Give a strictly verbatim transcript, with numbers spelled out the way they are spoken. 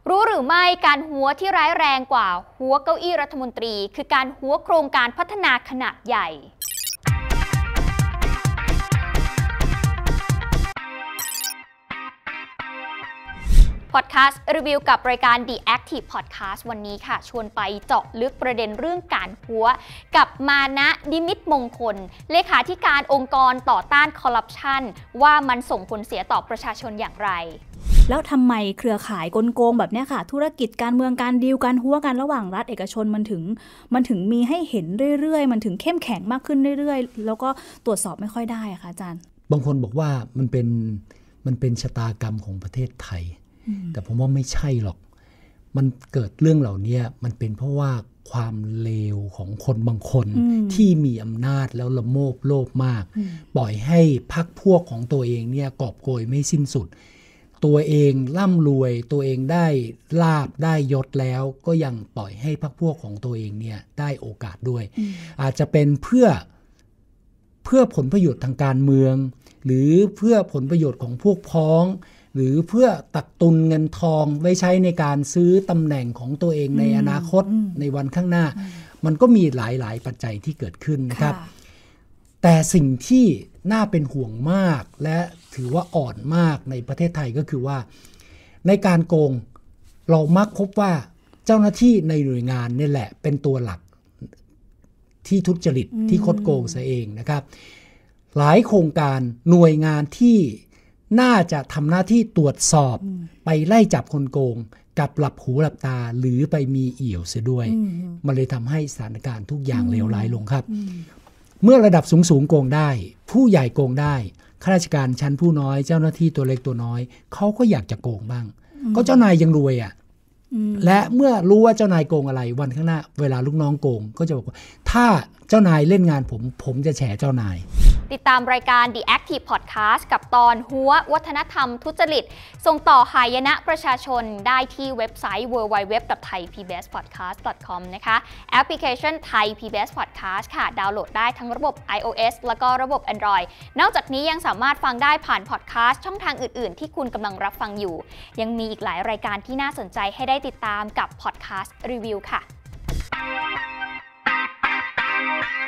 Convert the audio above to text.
รู้หรือไม่การหัวที่ร้ายแรงกว่าหัวเก้าอี้รัฐมนตรีคือการหัวโครงการพัฒนาขนาดใหญ่พอดแคสต์รีวิวกับรายการ The Active Podcast วันนี้ค่ะชวนไปเจาะลึกประเด็นเรื่องการหัวกับมานะดิมิตรมงคลเลขาธิการองค์กรต่อต้านคอร์รัปชันว่ามันส่งผลเสียต่อประชาชนอย่างไรแล้วทำไมเครือข่ายกลโกงแบบนี้ค่ะธุรกิจการเมืองการดีลการหัวกันระหว่างรัฐเอกชนมันถึงมันถึงมีให้เห็นเรื่อยๆมันถึงเข้มแข็งมากขึ้นเรื่อยๆแล้วก็ตรวจสอบไม่ค่อยได้ค่ะอาจารย์บางคนบอกว่ามันเป็นมันเป็นชะตากรรมของประเทศไทยแต่ผมว่าไม่ใช่หรอกมันเกิดเรื่องเหล่านี้มันเป็นเพราะว่าความเลวของคนบางคนที่มีอำนาจแล้วละโมบโลภมากปล่อยให้พรรคพวกของตัวเองเนี่ยกอบโกยไม่สิ้นสุดตัวเองร่ำรวยตัวเองได้ลาภได้ยศแล้วก็ยังปล่อยให้พรรคพวกของตัวเองเนี่ยได้โอกาสด้วยอาจจะเป็นเพื่อเพื่อผลประโยชน์ทางการเมืองหรือเพื่อผลประโยชน์ของพวกพ้องหรือเพื่อตักตุนเงินทองไว้ใช้ในการซื้อตำแหน่งของตัวเองในอนาคตในวันข้างหน้ามันก็มีหลายๆปัจจัยที่เกิดขึ้นนะครับแต่สิ่งที่น่าเป็นห่วงมากและถือว่าอ่อนมากในประเทศไทยก็คือว่าในการโกงเรามักพบว่าเจ้าหน้าที่ในหน่วยงานนี่แหละเป็นตัวหลักที่ทุจริตที่คดโกงซะเองนะครับหลายโครงการหน่วยงานที่น่าจะทำหน้าที่ตรวจสอบไปไล่จับคนโกงกับหลับหูหลับตาหรือไปมีเอี่ยวเสียด้วยมันเลยทำให้สถานการณ์ทุกอย่างเลวร้ายลงครับเมื่อระดับสูงๆโกงได้ผู้ใหญ่โกงได้ข้าราชการชั้นผู้น้อยเจ้าหน้าที่ตัวเล็กตัวน้อยเขาก็อยากจะโกงบ้างก็เจ้านายยังรวยอ่ะและเมื่อรู้ว่าเจ้านายโกงอะไรวันข้างหน้าเวลาลูกน้องโกงก็จะบอกว่าถ้าเจ้านายเล่นงานผมผมจะแฉเจ้านายติดตามรายการ The Active Podcast กับตอนหัววัฒนธรรมทุจริตส่งต่อหายนะประชาชนได้ที่เว็บไซต์ ดับเบิลยู ดับเบิลยู ดับเบิลยู ดอท ไทย พี บี เอส พอดแคสต์ ดอท คอม นะคะแอปพลิเคชัน Thai พี บี เอส Podcast ค่ะดาวน์โหลดได้ทั้งระบบ iOS แล้วก็ระบบ Android นอกจากนี้ยังสามารถฟังได้ผ่านพอดแคสต์ช่องทางอื่นๆที่คุณกำลังรับฟังอยู่ยังมีอีกหลายรายการที่น่าสนใจให้ได้ติดตามกับ Podcast Review ค่ะ